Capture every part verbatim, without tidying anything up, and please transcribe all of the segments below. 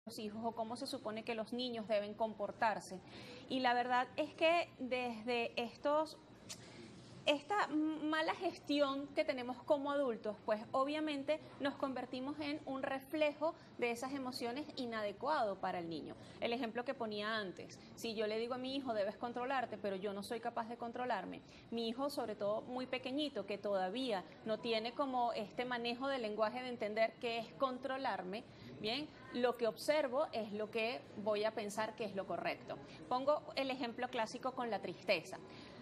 hijos o cómo se supone que los niños deben comportarse. Y la verdad es que desde estos esta mala gestión que tenemos como adultos, pues obviamente nos convertimos en un reflejo de esas emociones inadecuado para el niño. El ejemplo que ponía antes, si yo le digo a mi hijo debes controlarte, pero yo no soy capaz de controlarme, mi hijo sobre todo muy pequeñito que todavía no tiene como este manejo del lenguaje de entender qué es controlarme, bien, lo que observo es lo que voy a pensar que es lo correcto. Pongo el ejemplo clásico con la tristeza.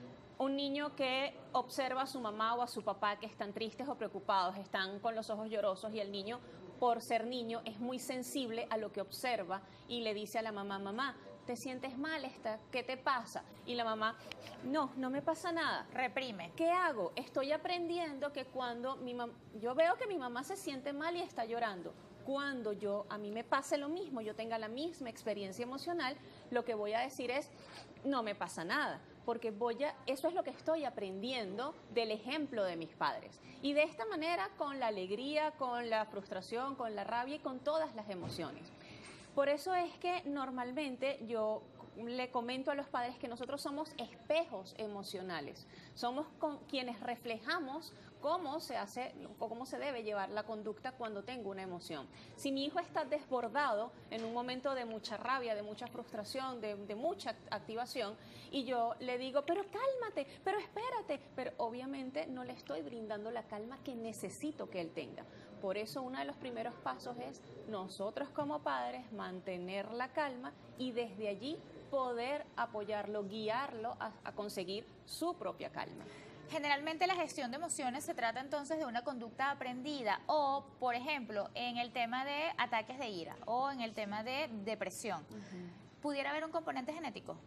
Un niño que observa a su mamá o a su papá que están tristes o preocupados, están con los ojos llorosos y el niño, por ser niño, es muy sensible a lo que observa y le dice a la mamá, mamá, ¿te sientes mal esta? ¿Qué te pasa? Y la mamá, no, no me pasa nada. Reprime. ¿Qué hago? Estoy aprendiendo que cuando mi mam- yo veo que mi mamá se siente mal y está llorando. Cuando yo, a mí me pase lo mismo, yo tenga la misma experiencia emocional, lo que voy a decir es, no me pasa nada, porque voy a, eso es lo que estoy aprendiendo del ejemplo de mis padres. Y de esta manera, con la alegría, con la frustración, con la rabia y con todas las emociones. Por eso es que normalmente yo le comento a los padres que nosotros somos espejos emocionales, somos con quienes reflejamos cómo se hace o cómo se debe llevar la conducta cuando tengo una emoción. Si mi hijo está desbordado en un momento de mucha rabia, de mucha frustración, de, de mucha activación, y yo le digo, pero cálmate, pero espérate, pero obviamente no le estoy brindando la calma que necesito que él tenga. Por eso uno de los primeros pasos es nosotros como padres mantener la calma y desde allí poder apoyarlo, guiarlo a, a conseguir su propia calma. Generalmente la gestión de emociones se trata entonces de una conducta aprendida o, por ejemplo, en el tema de ataques de ira o en el tema de depresión. Uh-huh. ¿Pudiera haber un componente genético?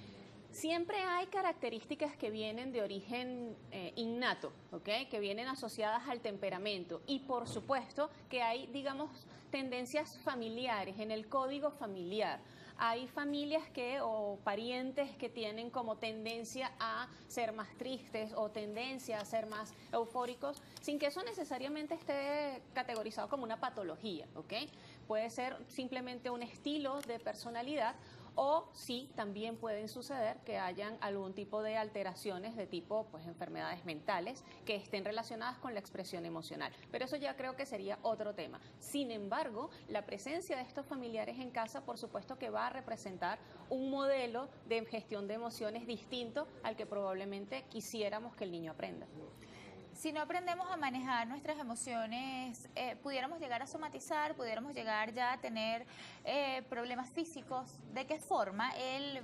Siempre hay características que vienen de origen eh, innato, ¿okay? Que vienen asociadas al temperamento y por supuesto que hay, digamos, tendencias familiares en el código familiar. Hay familias que o parientes que tienen como tendencia a ser más tristes o tendencia a ser más eufóricos, sin que eso necesariamente esté categorizado como una patología, ¿ok? Puede ser simplemente un estilo de personalidad. O sí, también pueden suceder que hayan algún tipo de alteraciones de tipo, pues, enfermedades mentales que estén relacionadas con la expresión emocional. Pero eso ya creo que sería otro tema. Sin embargo, la presencia de estos familiares en casa, por supuesto que va a representar un modelo de gestión de emociones distinto al que probablemente quisiéramos que el niño aprenda. Si no aprendemos a manejar nuestras emociones, eh, pudiéramos llegar a somatizar, pudiéramos llegar ya a tener eh, problemas físicos. ¿De qué forma el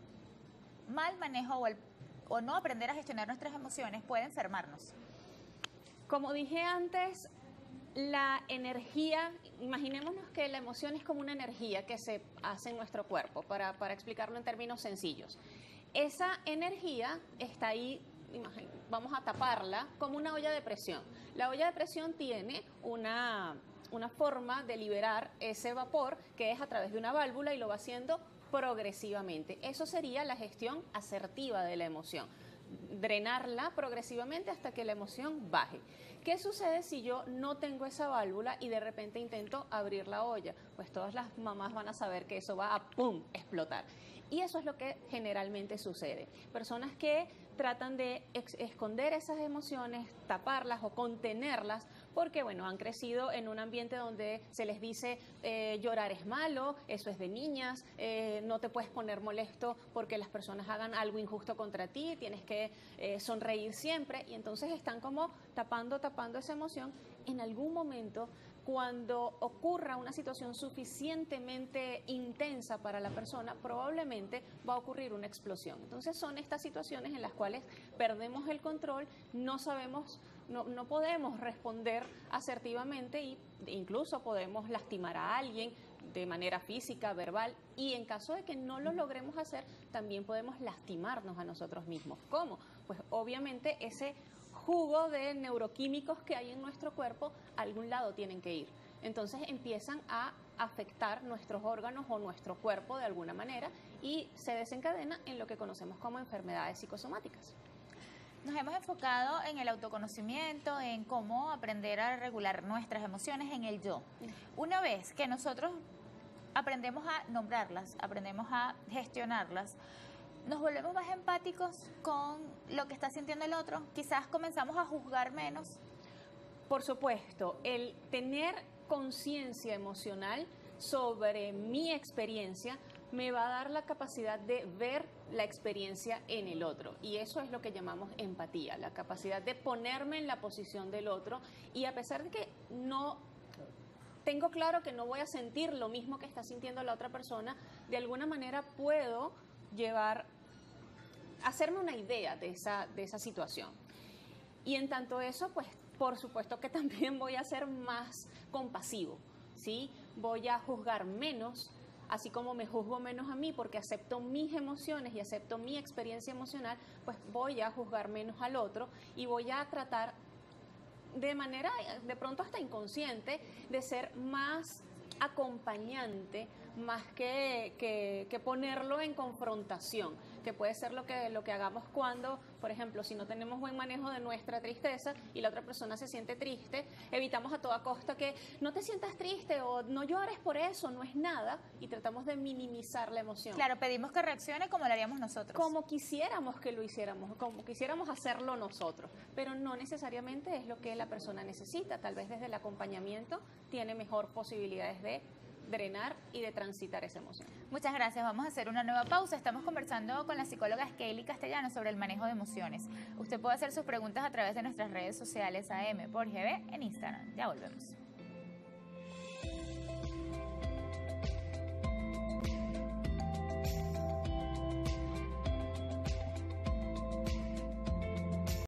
mal manejo o, el, o no aprender a gestionar nuestras emociones puede enfermarnos? Como dije antes, la energía, imaginémonos que la emoción es como una energía que se hace en nuestro cuerpo, para, para explicarlo en términos sencillos. Esa energía está ahí. Vamos a taparla como una olla de presión. La olla de presión tiene una, una forma de liberar ese vapor que es a través de una válvula y lo va haciendo progresivamente. Eso sería la gestión asertiva de la emoción. Drenarla progresivamente hasta que la emoción baje. ¿Qué sucede si yo no tengo esa válvula y de repente intento abrir la olla? Pues todas las mamás van a saber que eso va a ¡pum! Explotar. Y eso es lo que generalmente sucede. Personas que tratan de ex- esconder esas emociones, taparlas o contenerlas, porque bueno, han crecido en un ambiente donde se les dice eh, llorar es malo, eso es de niñas, eh, no te puedes poner molesto porque las personas hagan algo injusto contra ti, tienes que eh, sonreír siempre, y entonces están como tapando, tapando esa emoción. En algún momento, cuando ocurra una situación suficientemente intensa para la persona, probablemente va a ocurrir una explosión. Entonces son estas situaciones en las cuales perdemos el control, no sabemos, no, no podemos responder asertivamente e incluso podemos lastimar a alguien de manera física, verbal, y en caso de que no lo logremos hacer, también podemos lastimarnos a nosotros mismos. ¿Cómo? Pues obviamente ese jugo de neuroquímicos que hay en nuestro cuerpo, a algún lado tienen que ir. Entonces empiezan a afectar nuestros órganos o nuestro cuerpo de alguna manera y se desencadena en lo que conocemos como enfermedades psicosomáticas. Nos hemos enfocado en el autoconocimiento, en cómo aprender a regular nuestras emociones, en el yo. Una vez que nosotros aprendemos a nombrarlas, aprendemos a gestionarlas, nos volvemos más empáticos con lo que está sintiendo el otro, quizás comenzamos a juzgar menos. Por supuesto, el tener conciencia emocional sobre mi experiencia me va a dar la capacidad de ver la experiencia en el otro, y eso es lo que llamamos empatía, la capacidad de ponerme en la posición del otro, y a pesar de que no tengo claro que no voy a sentir lo mismo que está sintiendo la otra persona, de alguna manera puedo llevar, hacerme una idea de esa, de esa situación. Y en tanto eso, pues por supuesto que también voy a ser más compasivo, ¿sí? Voy a juzgar menos, así como me juzgo menos a mí porque acepto mis emociones y acepto mi experiencia emocional, pues voy a juzgar menos al otro y voy a tratar de manera, de pronto hasta inconsciente, de ser más acompañante, más que, que, que ponerlo en confrontación, que puede ser lo que, lo que hagamos cuando, por ejemplo, si no tenemos buen manejo de nuestra tristeza y la otra persona se siente triste, evitamos a toda costa que no te sientas triste o no llores por eso, no es nada, y tratamos de minimizar la emoción. Claro, pedimos que reaccione como lo haríamos nosotros. Como quisiéramos que lo hiciéramos, como quisiéramos hacerlo nosotros, pero no necesariamente es lo que la persona necesita. Tal vez desde el acompañamiento tiene mejor posibilidades de drenar y de transitar esa emoción. Muchas gracias. Vamos a hacer una nueva pausa. Estamos conversando con la psicóloga Skeily Castellano sobre el manejo de emociones. Usted puede hacer sus preguntas a través de nuestras redes sociales A M por G B en Instagram. Ya volvemos.